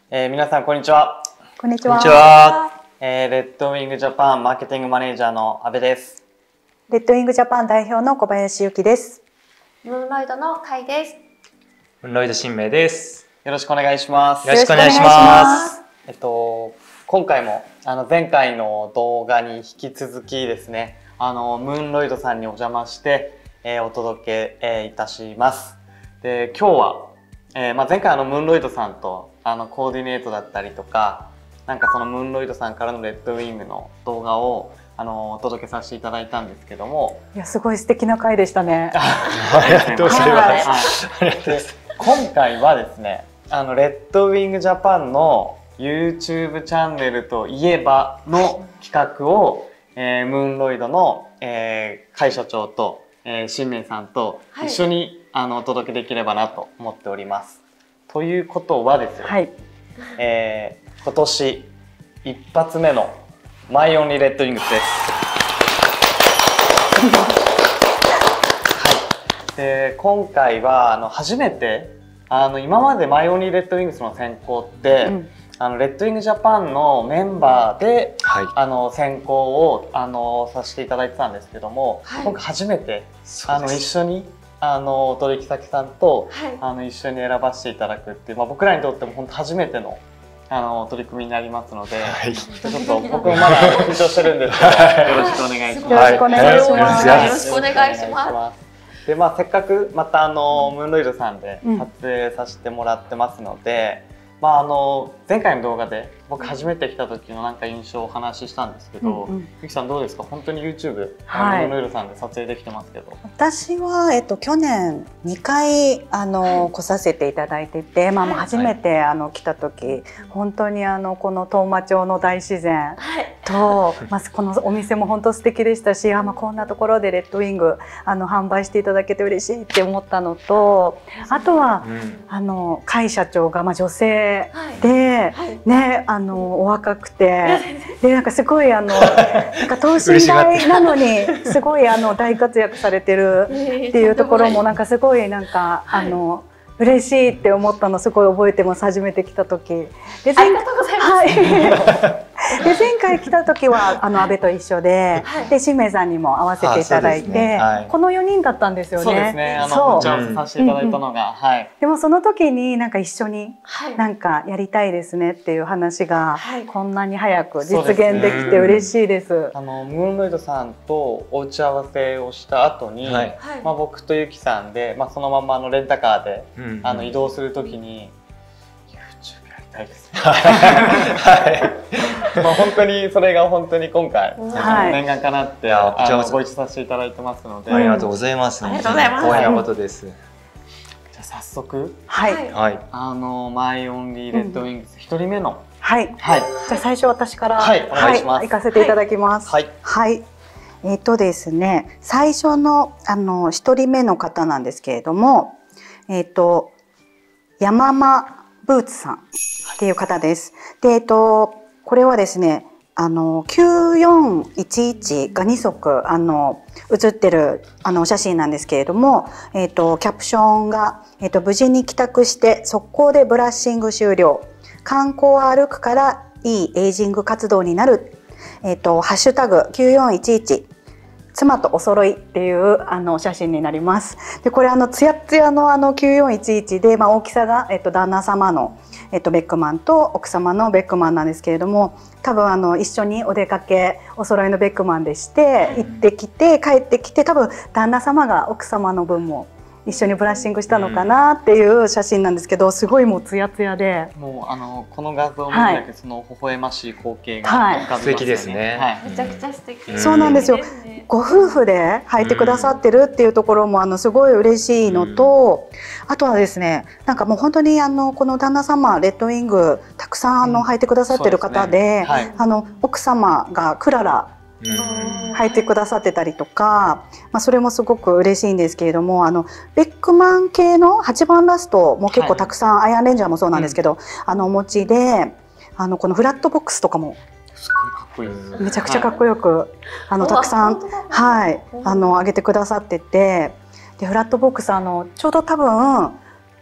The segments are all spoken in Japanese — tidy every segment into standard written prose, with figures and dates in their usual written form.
皆さんこんにちは。 こんにちは。 こんにちは。 レッドウィングジャパンマーケティングマネージャーの阿部です。 レッドウィングジャパン代表の小林由紀です。 ムーンロイドの甲斐です。 ムーンロイド新明です。 よろしくお願いします。 よろしくお願いします。 今回も前回の動画に引き続きですね、ムーンロイドさんにお邪魔して、お届け、いたします。で、今日は、前回ムーンロイドさんとコーディネートだったりとか、なんかそのムーンロイドさんからのレッドウィングの動画をお届けさせていただいたんですけども、 いや、すごい素敵な回でしたね。 ありがとうございます。 今回はですね、レッドウィングジャパンの YouTube チャンネルといえばの企画を、ムーンロイドの、甲斐社長と、新明さんと一緒に、お届けできればなと思っております。ということはですね、 はい、 今年一発目のマイオンリーレッドウィングスです。はい、で今回は初めて今までマイオンリーレッドウィングスの選考って、レッドウィングジャパンのメンバーで、はい、選考をさせていただいてたんですけども、はい、今回初めて一緒に取引先さんと、はい、一緒に選ばせていただくっていう、僕らにとっても本当初めての取り組みになりますので、はい、ちょっと僕もまだ緊張してるんですけど、よろしくお願いします。 よろしくお願いします。 よろしくお願いします。 で、せっかくまたムーンロイドさんで撮影させてもらってますので、前回の動画で僕初めて来た時のなんか印象をお話ししたんですけど、ゆきさんどうですか？本当に YouTube、ムーンロイドさんで撮影できてますけど。 私は去年2回来させていただいてて、初めて来た時本当にこの当麻町の大自然と、このお店も本当素敵でしたし、こんなところでレッドウィング販売していただけて嬉しいって思ったのと、あとは甲斐社長が女性でね、お若くて、でなんかすごいなんか等身大なのにすごい大活躍されてるっていうところもなんかすごいなんか嬉しいって思ったのすごい覚えてます。初めて来た時。で、 ありがとうございます。 はい。で前回来た時は阿部と一緒で、で新明さんにも会わせていただいて、この4人だったんですよね。 そうですね。打ち合わせさせていただいたのが、はい。 でもその時になんか一緒になんかやりたいですねっていう話がこんなに早く実現できて嬉しいです。 ムーンロイドさんとお打ち合わせをした後に、僕とゆきさんでそのままレンタカーで移動する時に。YouTube やりたいですね。はい。本当にそれが本当に今回念願かなってご一緒させていただいてますので、 ありがとうございます。 ありがとうございます。 光栄なことです。 じゃあ早速、 はい。 マイオンリーレッドウィングス1人目の、 はい。はい。じゃあ最初私からお願いします。 行かせていただきます。はい。はい。ですね、最初の1人目の方なんですけれども、山間ブーツさんっていう方です。で、これはですね、9411が2足写ってるお写真なんですけれども、キャプションが、無事に帰宅して速攻でブラッシング終了。観光を歩くからいいエイジング活動になる。ハッシュタグ9411。妻とお揃いっていうお写真になります。でこれツヤツヤの9411で、大きさが旦那様のベックマンと奥様のベックマンなんですけれども、多分一緒にお出かけお揃いのベックマンでして行ってきて帰ってきて、多分旦那様が奥様の分も一緒にブラッシングしたのかなっていう写真なんですけど、すごいもうツヤツヤで、 もうこの画像を見るだけその微笑ましい光景が素敵ですね。 めちゃくちゃ素敵。 そうなんですよ。ご夫婦で履いてくださってるっていうところもすごい嬉しいのと、あとはですね、なんかもう本当にこの旦那様レッドウィングたくさん履いてくださってる方で、奥様がクララ履いてくださってたりとか、それもすごく嬉しいんですけれども、ベックマン系の8番ラストも結構たくさん、アイアンレンジャーもそうなんですけど、お持ちで、このフラットボックスとかもすごいかっこいいです。 めちゃくちゃかっこよくたくさん上げてくださってて、でフラットボックスちょうど多分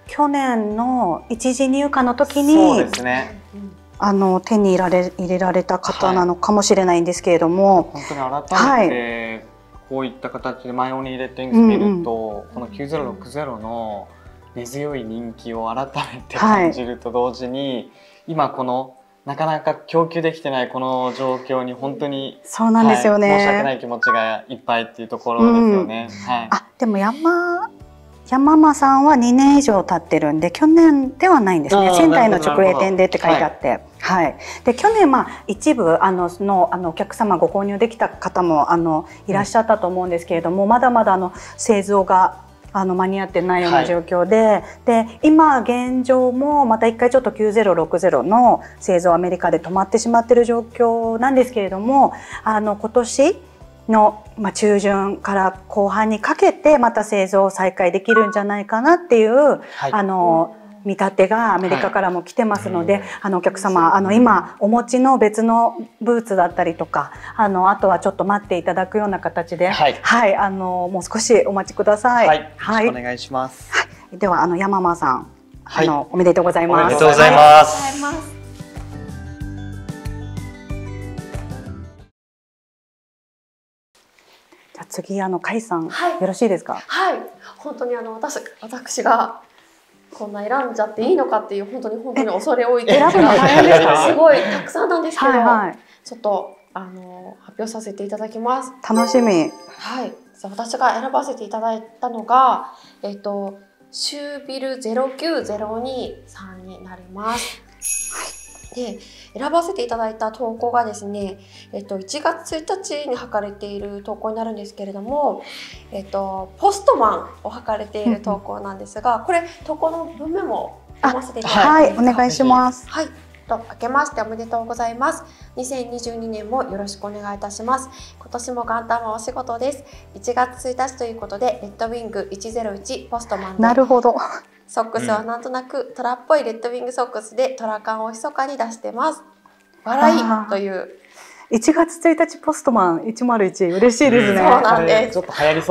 去年の一次入荷の時にそうですね、 手に入れられた方なのかもしれないんですけれども、 本当に改めてこういった形でマイオニーレッドウィングス見ると、この9060の根強い人気を改めて感じると同時に、今このなかなか供給できてないこの状況に本当にそうなんですよね、 申し訳ない気持ちがいっぱいっていうところですよね。 でも山間さんは2年以上経ってるんで、去年ではないんですね。仙台の直営店でって書いてあって、で去年一部お客様ご購入できた方もいらっしゃったと思うんですけれども、まだまだ製造が間に合ってないような状況で、今現状もまた一回ちょっと9060の製造アメリカで止まってしまっている状況なんですけれども、今年の中旬から後半にかけてまた製造を再開できるんじゃないかなっていう見立てがアメリカからも来てますので、お客様今お持ちの別のブーツだったりとかあとはちょっと待っていただくような形で、もう少しお待ちください。 よろしくお願いします。 では山間さん、おめでとうございます。 おめでとうございます。 じゃあ次甲斐さん、よろしいですか？ はい、本当に私がこんな選んじゃっていいのかっていう本当に恐れ多い選ぶの大変ですか？ すごいたくさんなんですけど、ちょっと発表させていただきます。 楽しみ。 私が選ばせていただいたのがシュービル0902さんになります。で選ばせていただいた投稿がですね、1月1日に履かれている投稿になるんですけれども、ポストマンを履かれている投稿なんですが、これ投稿の文面も読ませていただいていいですか？ お願いします。 明けましておめでとうございます。2022年もよろしくお願いいたします。今年も元旦はお仕事です。1月1日ということでレッドウィング101ポストマンで。 なるほど。 ソックスはなんとなくトラっぽいレッドウィングソックスでトラ感を密かに出してます。笑いという 1月1日ポストマン101、嬉しいですね。 そうなんです。 ちょっと流行りそう。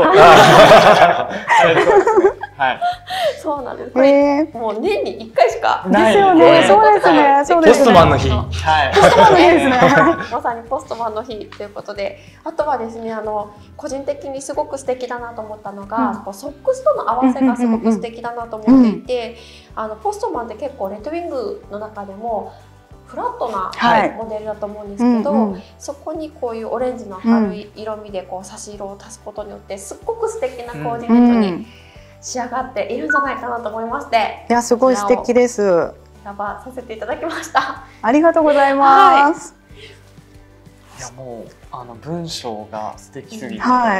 そうなんです。これもう年に1回しかですよね。そうですね。そうですね。 ポストマンの日。 ポストマンの日ですね。 まさにポストマンの日ということで、あとはですね、個人的にすごく素敵だなと思ったのが、ソックスとの合わせがすごく素敵だなと思っていて、ポストマンって結構レッドウィングの中でもフラットなモデルだと思うんですけど、そこにこういうオレンジの軽い色味で差し色を足すことによってすっごく素敵なコーディネートに仕上がっているんじゃないかなと思いまして、 いやすごい素敵です。 選ばさせていただきました。 ありがとうございます。 いやもう文章が素敵すぎて、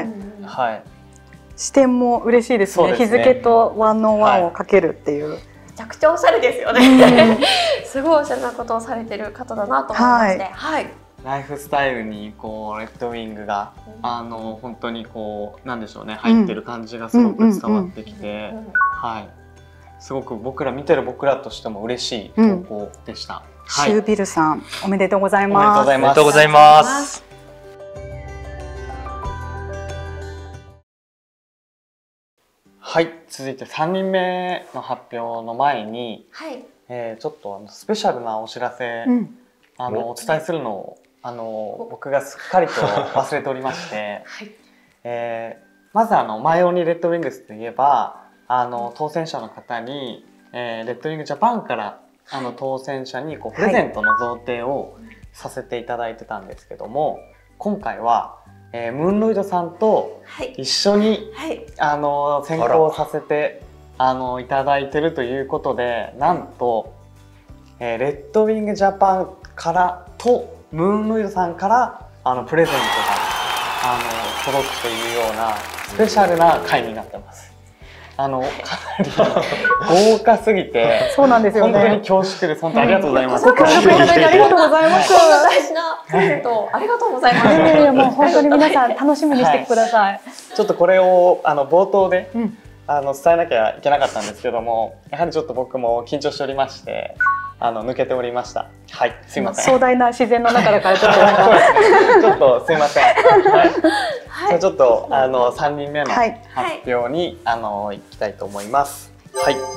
視点も嬉しいですね。日付とワンオンワンをかけるっていう。 めちゃくちゃおしゃれですよね。すごいおしゃれなことをされてる方だなと思いまして、 ライフスタイルにレッドウィングが本当になんでしょうね、入ってる感じがすごく伝わってきて、すごく見てる僕らとしても嬉しい投稿でした。 シュービルさん、おめでとうございます。 おめでとうございます。 続いて3人目の発表の前に、ちょっとスペシャルなお知らせ、お伝えするのを僕がすっかりと忘れておりまして、まずマイオニーレッドウィングスといえば当選者の方に、レッドウィングジャパンから当選者にプレゼントの贈呈をさせていただいてたんですけども、今回はムーンロイドさんと一緒に、選考させていただいてるということで、なんと、レッドウィングジャパンからとムーンロイドさんからプレゼントが届くというようなスペシャルな回になってます。かなり豪華すぎて、 そうなんですよね。 本当に恐縮です。本当ありがとうございます。 ありがとうございます。 大事なプレゼントありがとうございます。 もう本当に皆さん楽しみにしてください。 ちょっとこれを冒頭で伝えなきゃいけなかったんですけども、やはりちょっと僕も緊張しておりまして。抜けておりました。すいません。 壮大な自然の中だからちょっとすいません。じゃあちょっと3人目の発表に行きたいと思います。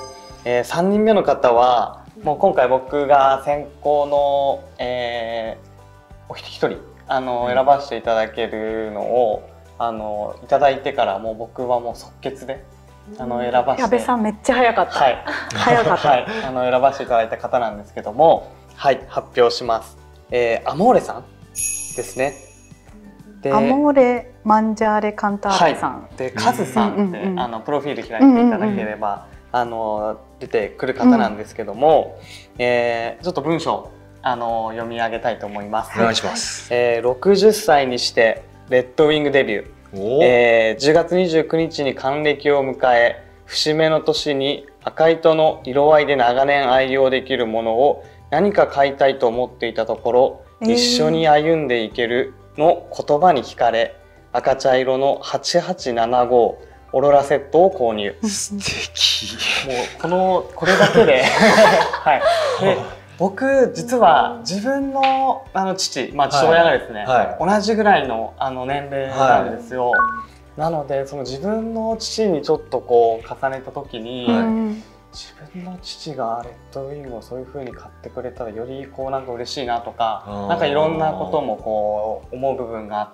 3人目の方はもう今回僕が選考の、お一人選ばせていただけるのをいただいてからもう僕はもう即決で選ばせて、 矢部さんめっちゃ早かった、 はい、 早かった、 はい、選ばせていただいた方なんですけども、はい、発表します。アモーレさんですね。 でアモーレマンジャーレカンターレさん、 はい、でカズさんってプロフィール開いていただければ出てくる方なんですけども、ちょっと文章読み上げたいと思います。 お願いします。 60歳にしてレッドウィングデビュー、10月29日に還暦を迎え、節目の年に赤糸の色合いで長年愛用できるものを何か買いたいと思っていたところ、一緒に歩んでいけるの言葉に惹かれ、赤茶色の8875オーロラセットを購入。 素敵。 もうこれだけで、はい。で僕実は自分の父親がですね、はい、同じぐらいの年齢なんですよ。はい、なのでその自分の父にちょっとこう重ねた時に、はい、自分の父がレッドウィングをそういう風に買ってくれたらよりこうなんか嬉しいなとか、なんかいろんなこともこう思う部分があって、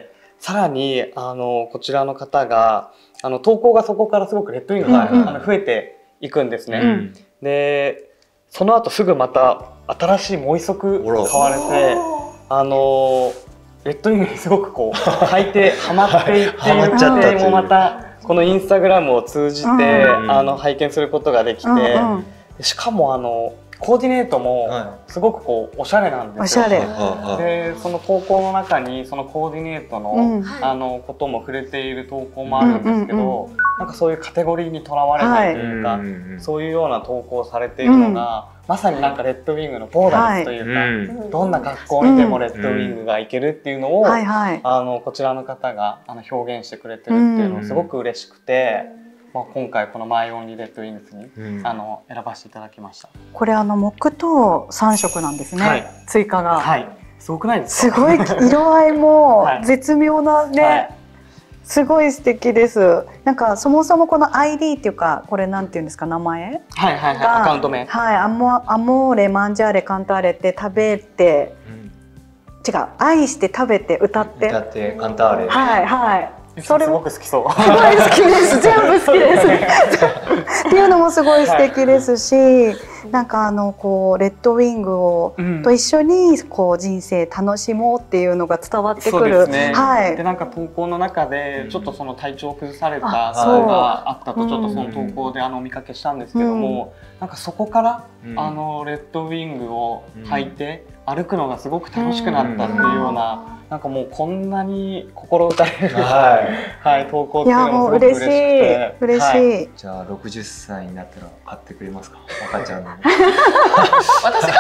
さらにこちらの方が投稿がそこからすごくレッドウィングが増えていくんですね。でその後すぐまた新しいもう一足買われてレッドウィングにすごくこう履いてハマっていっている過程もまたこのインスタグラムを通じて拝見することができて、しかもコーディネートもすごくこうおしゃれなんですよ。でその投稿の中にそのコーディネートのことも触れている投稿もあるんですけど、なんかそういうカテゴリーにとらわれないというか、そういうような投稿をされているのがまさになんかレッドウィングのボーダレスというか、どんな格好にでもレッドウィングがいけるっていうのをこちらの方が表現してくれてるっていうのすごく嬉しくて。今回このマイオンリーレッドウィングスに選ばせていただきました。 これ木と3色なんですね、はい、追加が、 はい、すごくないですか？すごい色合いも絶妙なね、はい、すごい素敵です。なんかそもそもこの ID っていうかこれなんていうんですか、名前アカウント名、 はい、アモーレマンジャーレカンターレって食べて、違う、愛して食べて歌ってカンターレ、 はいはい、 それすごく好きそう。 すごい好きです。全部好きです。っていうのもすごい素敵ですし、なんかこうレッドウィングをと一緒にこう人生楽しもうっていうのが伝わってくる。 はい。でなんか投稿の中でちょっとその体調を崩されたことがあったとちょっとその投稿でお見かけしたんですけども、なんかそこからレッドウィングを履いて歩くのがすごく楽しくなったっていうような。なんかもうこんなに心打たれる、はい、投稿っていうのもすごく嬉しくて、 嬉しい。 じゃあ60歳になったら買ってくれますか、赤ちゃんの。 私が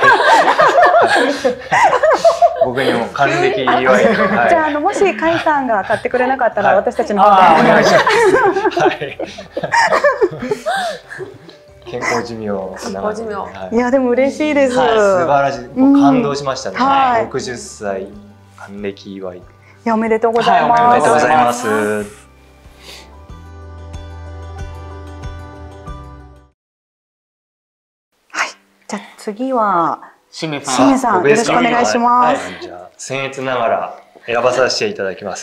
僕にも還暦祝い。 じゃあもし甲斐さんが買ってくれなかったら私たちの方でお願いします。はい。 健康寿命。 いやでも嬉しいです。素晴らしい。感動しましたね。60歳還暦祝い。いやおめでとうございます。 おめでとうございます。 はい。じゃあ次はしめさんよろしくお願いします。 じゃあ僭越ながら選ばさせていただきます。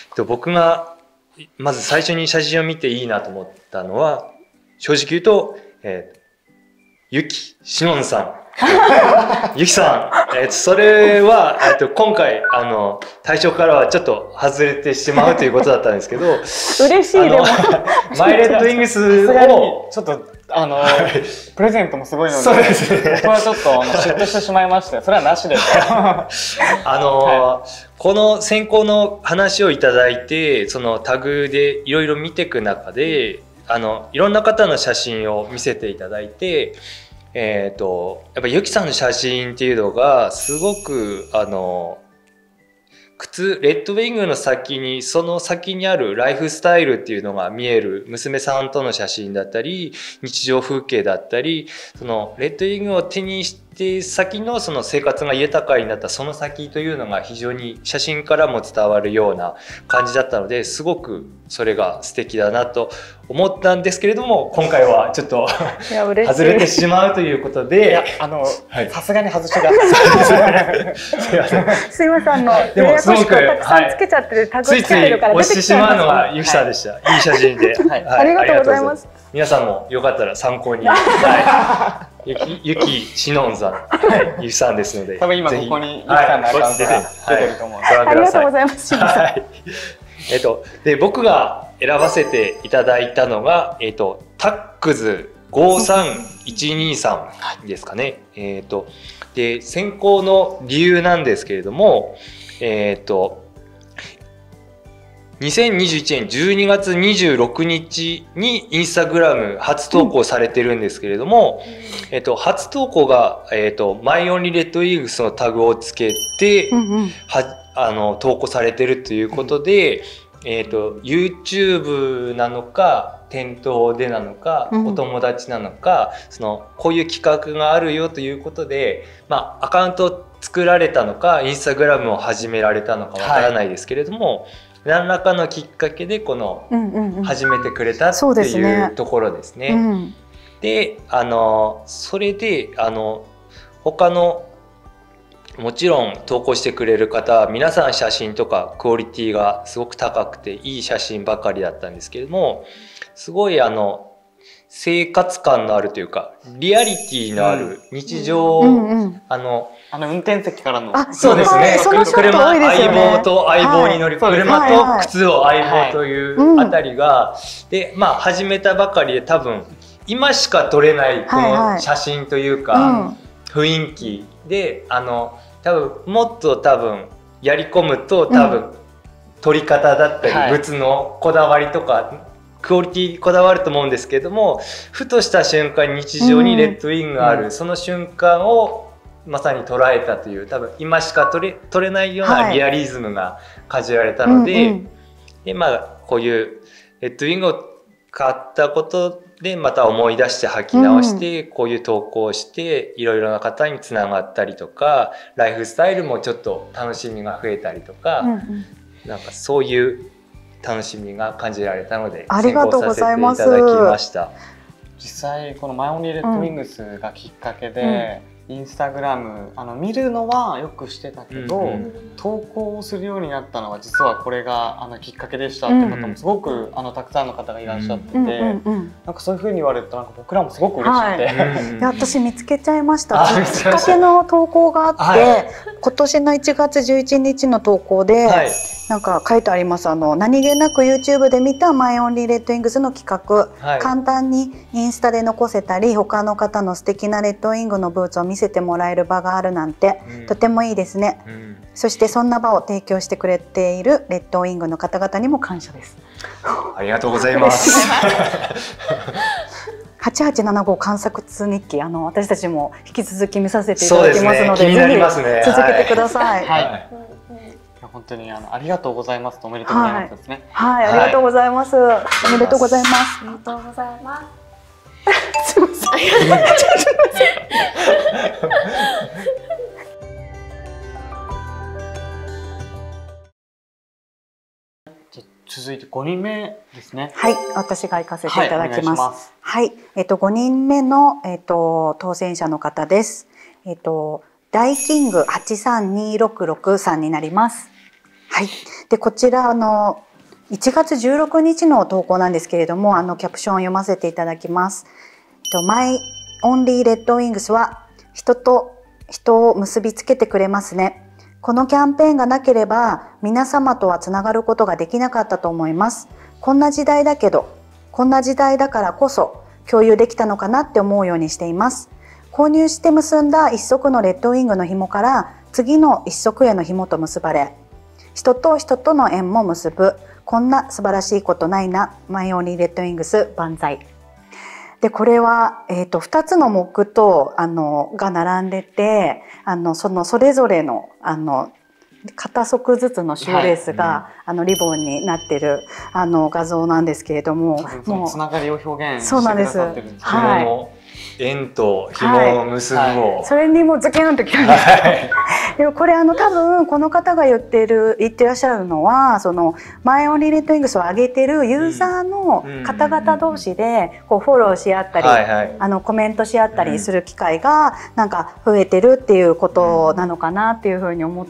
僕がまず最初に写真を見ていいなと思ったのは正直言うと。ゆきしのんさんゆきさん、それは今回対象からはちょっと外れてしまうということだったんですけど、 嬉しいでもマイレッドウィングスをちょっとプレゼントもすごいので、そうですね、僕はちょっと嫉妬してしまいまして、それはなしですこの選考の話をいただいて、そのタグでいろいろ見ていく中でいろんな方の写真を見せていただいて、やっぱゆきさんの写真っていうのがすごくレッドウィングの先にその先にあるライフスタイルっていうのが見える娘さんとの写真だったり日常風景だったり、そのレッドウィングを手にして先のその生活が豊かになったその先というのが非常に写真からも伝わるような感じだったので、すごくそれが素敵だなと思ったんですけれども、今回はちょっと外れてしまうということで、 さすがに外しがすいません、 でもすごくたくさんつけちゃってる、タグつけてるから押してしまうのがゆきさんでした。いい写真で、 ありがとうございます。 皆さんもよかったら参考に、ゆきしのんさん、ゆきさんですので、 多分今ここにゆきさんのアカウントが出てると思う。 ありがとうございます。 で僕が選ばせていただいたのが、タックズ53123ですかね。で選考の理由なんですけれども、2021年12月26日にインスタグラム初投稿されてるんですけれども、初投稿が、マイオンリーレッドイーグスのタグをつけて、投稿されてるということで、YouTube なのか店頭でなのか、お友達なのか、こういう企画があるよということで、アカウントを作られたのかインスタグラムを始められたのかわからないですけれども、何らかのきっかけでこの始めてくれたっていうところですね。でそれで他のもちろん投稿してくれる方は皆さん写真とかクオリティがすごく高くていい写真ばかりだったんですけれども、すごい生活感のあるというかリアリティのある日常、運転席からのそうですね、車相棒と相棒に乗り、車と靴を相棒というあたりが、で始めたばかりで多分今しか撮れないこの写真というか、雰囲気で多分もっとやり込むと撮り方だったり、物のこだわりとかクオリティこだわると思うんですけども、ふとした瞬間に日常にレッドウィングがある、その瞬間をまさに捉えたという、多分今しか撮れないようなリアリズムが感じられたので、こういうレッドウィングを買ったことでまた思い出して履き直して、こういう投稿をしていろいろな方につながったりとか、ライフスタイルもちょっと楽しみが増えたりとか、なんかそういう楽しみが感じられたので選考させていただきました。 実際このマイオンリーレッドウィングスがきっかけで、インスタグラム見るのはよくしてたけど、投稿をするようになったのは実はこれがきっかけでしたって方もすごくたくさんの方がいらっしゃってて、なんかそういう風に言われるとなんか僕らもすごく嬉しくて、 私見つけちゃいました。きっかけの投稿があって、今年の1月11日の投稿で、なんか書いてあります。何気なく YouTube で見たマイオンリーレッドウィングスの企画、簡単にインスタで残せたり、他の方の素敵なレッドウィングのブーツを見せてもらえる場があるなんて、とてもいいですね。そしてそんな場を提供してくれているレッドウィングの方々にも感謝です。 ありがとうございます。 8875観察日記、私たちも引き続き見させていただきますので、ぜひ続けてください。 本当にありがとうございますとおめでとうございますですね。 はい、ありがとうございます。おめでとうございます。 ありがとうございます。 すみません。 続いて5人目ですね。 はい、私が行かせていただきます。はい、5人目の当選者の方です。ダイキング83266さんになります。はい。でこちら1月16日の投稿なんですけれども、キャプションを読ませていただきます。マイオンリーレッドウィングスは人と人を結びつけてくれますね。このキャンペーンがなければ皆様とはつながることができなかったと思います。こんな時代だけど、こんな時代だからこそ共有できたのかなって思うようにしています。購入して結んだ一足のレッドウィングの紐から次の一足への紐と結ばれ、人と人との縁も結ぶ、こんな素晴らしいことないな、マイオンリーレッドウィングス万歳。でこれは、2つの木とが並んでて、それぞれの片足ずつのシューレースが、リボンになってる画像なんですけれども、 もうつながりを表現してそうなんです。 くださってるんですね。 はい。 円と紐を結ぶを、 それにもズキュンときたんですけど、でもこれ多分この方が言ってらっしゃるのは、そのマイオンリーレッドウィングスを上げてるユーザーの方々同士でこうフォローし合ったり、コメントし合ったりする機会がなんか増えてるっていうことなのかなっていうふうに思って、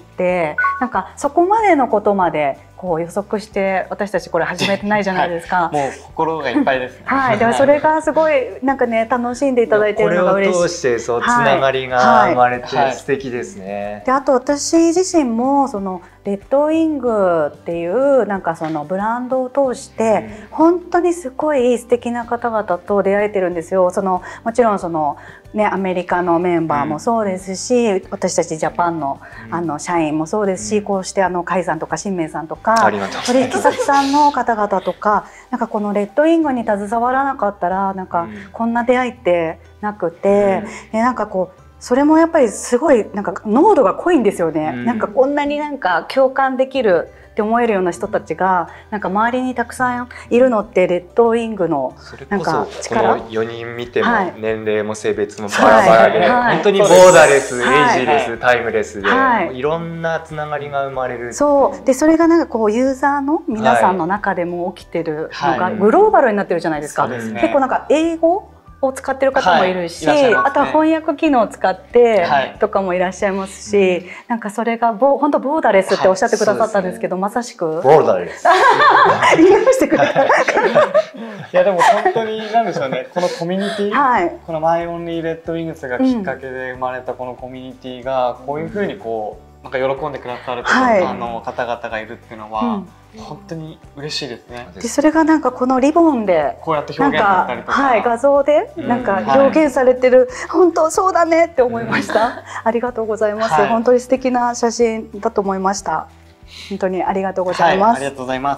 なんかそこまでのことまでこう予測して私たちこれ始めてないじゃないですか。 もう心がいっぱいです、ね。 はい、でもそれがすごいなんかね楽しんでいただいてるのが嬉しい。 これを通してそうつながりが生まれて素敵ですね。 であと私自身もそのレッドウィングっていうなんかそのブランドを通して本当にすごい素敵な方々と出会えてるんですよ。もちろんそのねアメリカのメンバーもそうですし、私たちジャパンの社員もそうですし、こうして甲斐さんとか新明さんとか取引先さんの方々とか、なんかこのレッドウィングに携わらなかったらなんかこんな出会いってなくて、なんかこうそれもやっぱりすごいなんか濃度が濃いんですよね。なんかこんなになんか共感できるって思えるような人たちがなんか周りにたくさんいるのってレッドウィングのなんか力。 それこそこの4人見ても年齢も性別もバラバラで、本当にボーダーレス、エイジレス、タイムレスでいろんなつながりが生まれる。 そうでそれがなんかこうユーザーの皆さんの中でも起きてるのがグローバルになってるじゃないですか。結構なんか英語を使ってる方もいるし、あとは翻訳機能を使ってとかもいらっしゃいますし、なんかそれが本当ボーダーレスっておっしゃってくださったんですけど、まさしくボーダーレス言いましてくれた。いやでも本当になんでしょうね、このコミュニティ、このマイオンリーレッドウィングスがきっかけで生まれたこのコミュニティがこういうふうにこうなんか喜んでくださる方々がいるっていうのは。本当に嬉しいですね。 でそれがなんかこのリボンでこうやって表現だったりとか、 画像でなんか表現されてる、本当そうだねって思いました。ありがとうございます。本当に素敵な写真だと思いました。本当にありがとうございます。 ありがとうございます。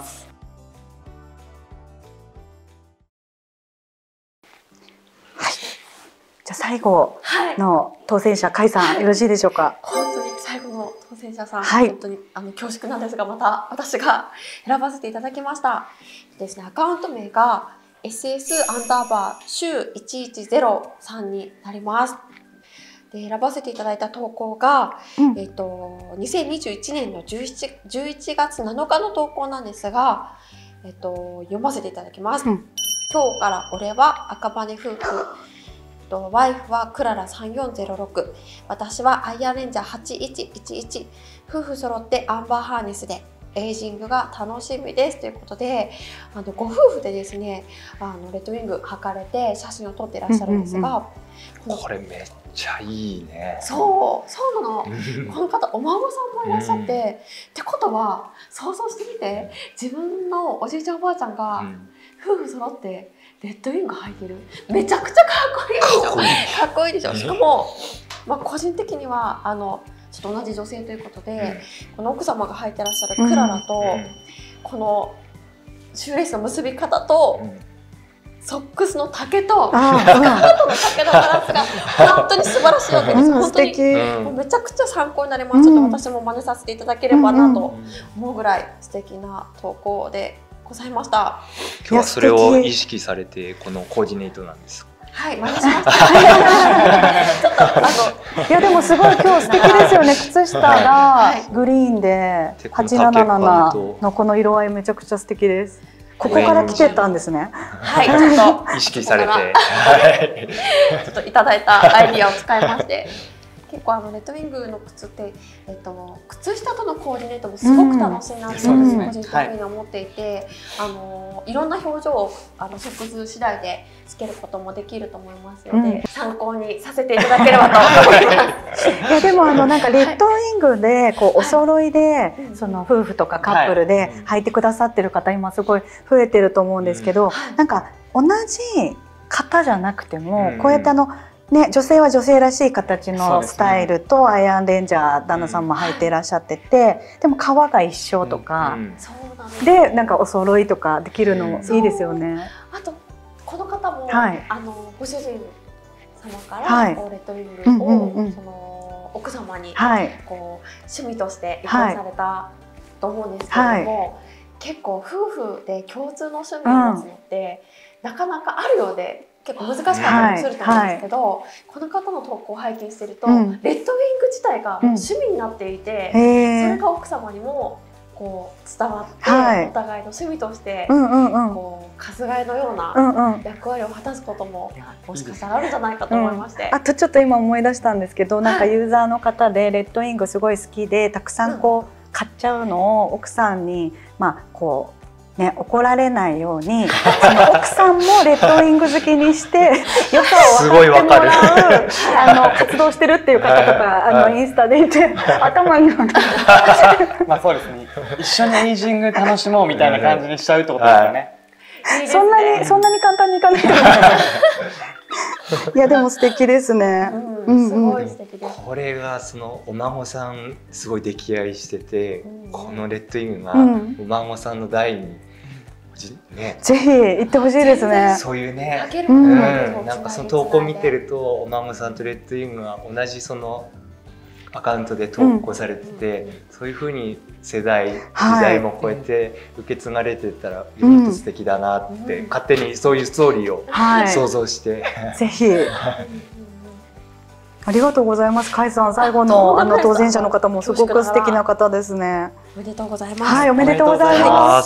はい。じゃあ最後の当選者甲斐さん、よろしいでしょうか。 本当に最後の当選者さん、本当に恐縮なんですが、また私が選ばせていただきましたですね。アカウント名が SS_週110さんになります。で選ばせていただいた投稿が、2021年の11月7日の投稿なんですが、読ませていただきます。今日から俺は赤羽夫婦、ワイフはクララ3406、私はアイアンレンジャー8111、夫婦揃ってアンバーハーネスでエイジングが楽しみですということで、ご夫婦でですねレッドウィング履かれて写真を撮っていらっしゃるんですが、 これめっちゃいいね。 そうなのこの方お孫さんもいらっしゃって、ってことは想像してみて、自分のおじいちゃんおばあちゃんが夫婦揃ってレッドウィング履いてる、めちゃくちゃかっこいいでしょ。かっこいいでしょ。しかも、個人的にはちょっと同じ女性ということで、この奥様が履いてらっしゃるクララと、このシューレースの結び方と、ソックスの丈とスカートの丈のバランスが本当に素晴らしいわけです。本当にもうめちゃくちゃ参考になります。ちょっと私も真似させていただければなと思うぐらい素敵な投稿でございました。 今日はそれを意識されてこのコーディネートなんです。 はい、真似しました。ちょっといやでもすごい今日素敵ですよね。靴下がグリーンで877のこの色合いめちゃくちゃ素敵です。ここから来てたんですね。 はい、ちょっと意識されて、 ちょっといただいたアイディアを使いまして。結構レッドウィングの靴って、靴下とのコーディネートもすごく楽しいなって個人的に思っていて、いろんな表情をソックス次第でつけることもできると思いますので、参考にさせていただければと思います。 いやでもなんかレッドウィングでこうお揃いでその夫婦とかカップルで履いてくださってる方今すごい増えてると思うんですけど、なんか同じ型じゃなくてもこうやってね、女性は女性らしい形のスタイルとアイアンレンジャー旦那さんも履いていらっしゃってて、でも革が一緒とかでなんかお揃いとかできるのいいですよね。 あとこの方もご主人様からレッドウィングをその奥様にこう趣味として移行されたと思うんですけれども、結構夫婦で共通の趣味を持つのってなかなかあるようで結構難しかったりもすると思うんですけど、この方の投稿を拝見してると、レッドウィング自体が趣味になっていて、それが奥様にもこう伝わって、お互いの趣味としてこうかすがえのような役割を果たすことももしかしたらあるんじゃないかと思いまして、 あとちょっと今思い出したんですけど、なんかユーザーの方でレッドウィングすごい好きでたくさんこう買っちゃうのを奥さんにこうね、怒られないようにその奥さんもレッドウィング好きにして良さを分かってもらう活動してるっていう方とかインスタでいて頭にまあそうですね、一緒にエイジング楽しもうみたいな感じにしちゃうってことですよね。 そんなに簡単にいかないと思います。いやでも素敵ですね。 すごい素敵です。 これがそのお孫さんすごい溺愛してて、このレッドウィングがお孫さんの代にね、 ぜひ行ってほしいですね。 そういうね、なんかその投稿見てるとお孫さんとレッドウィングが同じそのアカウントで投稿されてて、そういう風に時代も超えて受け継がれてたらもっと素敵だなって勝手にそういうストーリーを想像して、 ぜひ。ありがとうございます。甲斐さん、最後の当選者の方もすごく素敵な方ですね。 おめでとうございます。 はい、おめでとうございます。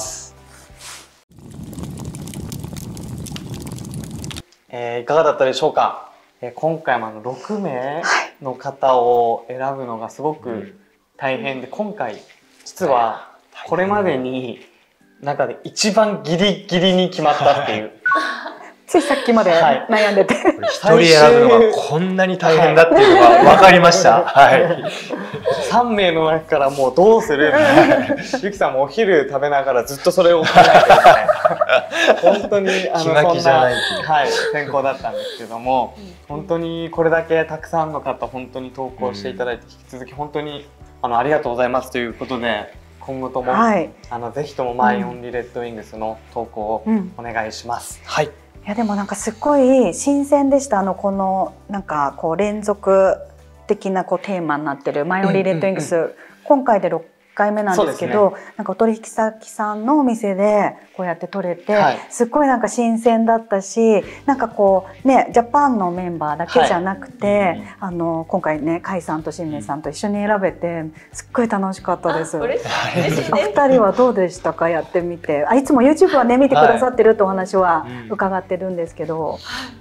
いかがだったでしょうか。今回も6名の方を選ぶのがすごく大変で、今回実はこれまでに中で一番ギリギリに決まったっていう。 ついさっきまで悩んでて、 一人選ぶのがこんなに大変だっていうのが分かりました。はい。 3名の中からもうどうするゆきさんもお昼食べながらずっとそれを考えてる本当にそんな選考だったんですけども、本当にこれだけたくさんの方本当に投稿していただいて、引き続き本当にありがとうございますということで、今後ともぜひともマイオンリーレッドウィングスの投稿をお願いします。はい。 いやでもなんかすっごい新鮮でした。このなんかこう連続的なテーマになってるマイオンリーレッドウィングス、今回で6回目なんですけど、なんかお取引先さんのお店でこうやって撮れて、すっごいなんか新鮮だったし、なんかこうねジャパンのメンバーだけじゃなくて、今回ね甲斐さんと新明さんと一緒に選べてすっごい楽しかったです。お二人はどうでしたか、やってみて。いつも YouTube はね見てくださってるってお話は伺ってるんですけど、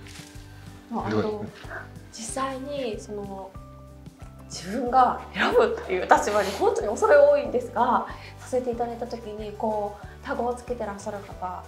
実際にその自分が選ぶっていう立場に本当に恐れ多いんですが、させていただいた時にこうタグをつけてらっしゃる方、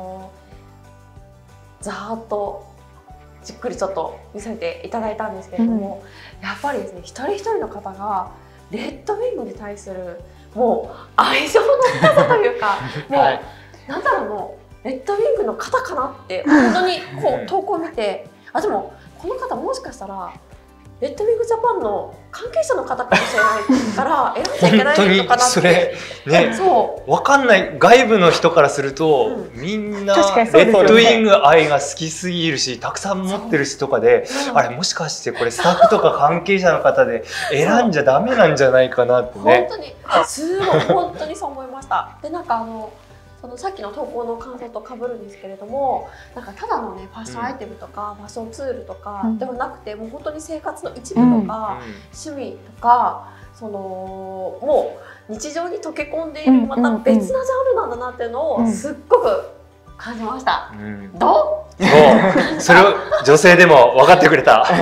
ざーっとじっくりちょっと見せていただいたんですけれども、やっぱりですね、一人一人の方がレッドウィングに対するもう愛情の深さというかもうなんだろう、もうレッドウィングの方かなって本当にこう投稿を見て、でもこの方もしかしたらレッドウィングジャパンの関係者の方かもしれないから選んじゃいけないのかなって。 それね、分かんない外部の人からすると、みんなレッドウィング愛が好きすぎるし、たくさん持ってるしとかで、あれもしかしてこれスタッフとか関係者の方で選んじゃダメなんじゃないかなってね。 本当にすごい本当にそう思いました。でなんかそのさっきの投稿の感想と被るんですけれども、なんかただのねファッションアイテムとかファッションツールとかではなくて、もう本当に生活の一部とか趣味とか、そのもう日常に溶け込んでいるまた別なジャンルなんだなっていうのをすっごく感じました。どう？ それを女性でも分かってくれた。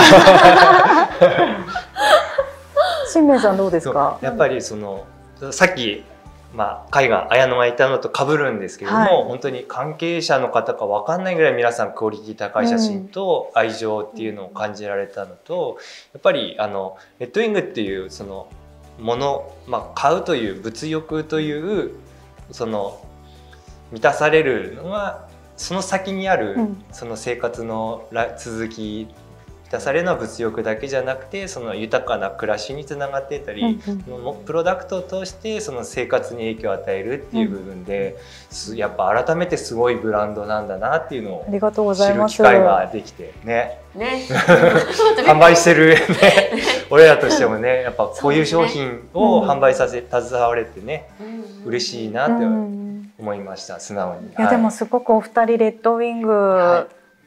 新明さんどうですか？ やっぱりそのさっき海が綾野がいたのと被るんですけれども、本当に関係者の方か分かんないぐらい皆さんクオリティ高い写真と愛情っていうのを感じられたのと、やっぱりレッドウィングっていうそのもの、買うという物欲というその満たされるのがその先にあるその生活の続き、満たされるのは物欲だけじゃなくて、その豊かな暮らしにつながっていたり、プロダクトを通してその生活に影響を与えるっていう部分で、やっぱ改めてすごいブランドなんだなっていうのを知る機会ができてね。販売してるね俺らとしてもね、やっぱこういう商品を販売携われてね、嬉しいなって思いました、素直に。 いやでもすごくお二人レッドウィング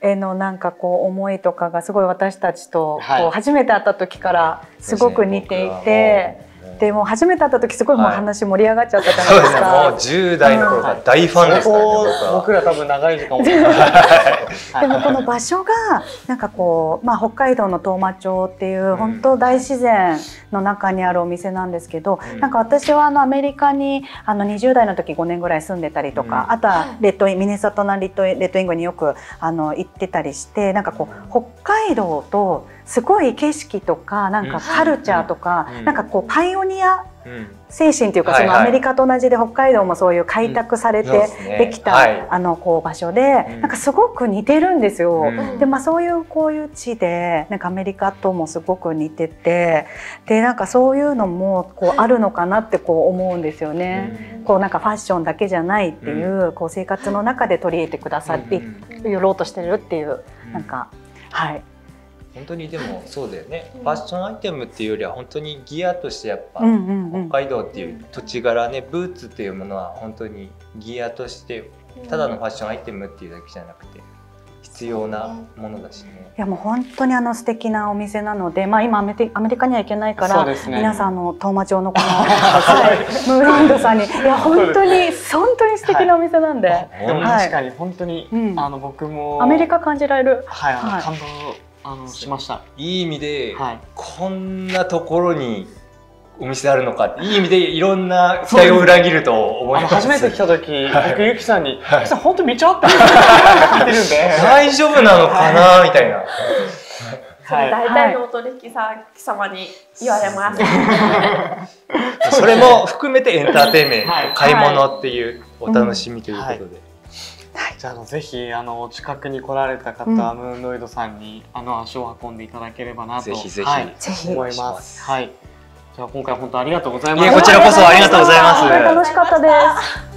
へのなんかこう思いとかがすごい私たちとこう初めて会った時からすごく似ていて。でも初めて会った時すごいもう話盛り上がっちゃったじゃないですか。 もう10代の頃から大ファンですからね。 僕ら多分長い時間を。 でもこの場所がなんかこう、北海道の当麻町っていう本当大自然の中にあるお店なんですけど、なんか私はアメリカに20代の時5年ぐらい住んでたりとか、あとはミネソタのレッドイングによく行ってたりして、なんかこう北海道とすごい景色とかなんかカルチャーとか、なんかこうパイオニア精神というか、そのアメリカと同じで北海道もそういう開拓されてできたこう場所で、なんかすごく似てるんですよ。でそういうこういう地でなんかアメリカともすごく似てて、でなんかそういうのもこうあるのかなってこう思うんですよね。こうなんかファッションだけじゃないっていうこう生活の中で取り入れてくださってやろうとしてるっていうなんか本当にでもそうだよね、ファッションアイテムっていうよりは本当にギアとしてやっぱ北海道っていう土地柄ね、ブーツっていうものは本当にギアとしてただのファッションアイテムっていうだけじゃなくて必要なものだしね。 いやもう本当に素敵なお店なので、今アメリカには行けないから、皆さん当麻町のこのムーランドさんに、いや本当に素敵なお店なんで、 でも確かに本当に僕もアメリカ感じられる。 感動しました。 いい意味で、こんなところにお店あるのか、いい意味でいろんな期待を裏切ると思います。 初めて来た時、僕ゆきさんに「ゆきさん本当道あった」って聞いてるんで大丈夫なのかなみたいな。 大体のお取引様に言われます。 それも含めてエンターテインメント、買い物っていうお楽しみということで。 じゃあぜひお近くに来られた方はムーンロイドさんに足を運んでいただければなとぜひぜひ思います。はい。じゃあ今回本当ありがとうございました。 こちらこそありがとうございます。 楽しかったです。